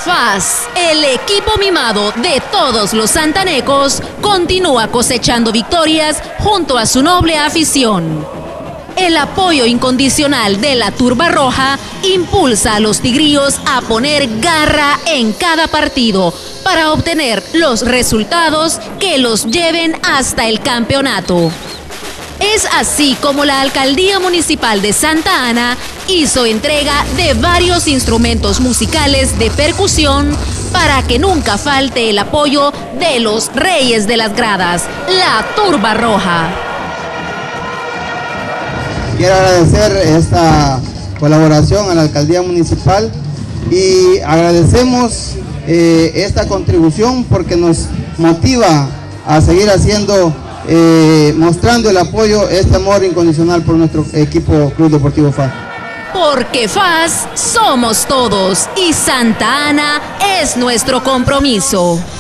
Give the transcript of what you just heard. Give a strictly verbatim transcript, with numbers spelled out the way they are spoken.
F A S, el equipo mimado de todos los santanecos, continúa cosechando victorias junto a su noble afición. El apoyo incondicional de la Turba Roja impulsa a los tigrillos a poner garra en cada partido para obtener los resultados que los lleven hasta el campeonato. Es así como la Alcaldía Municipal de Santa Ana hizo entrega de varios instrumentos musicales de percusión para que nunca falte el apoyo de los reyes de las gradas, la Turba Roja. Quiero agradecer esta colaboración a la Alcaldía Municipal y agradecemos eh, esta contribución porque nos motiva a seguir haciendo Eh, mostrando el apoyo, este amor incondicional por nuestro equipo Club Deportivo F A S. Porque F A S somos todos y Santa Ana es nuestro compromiso.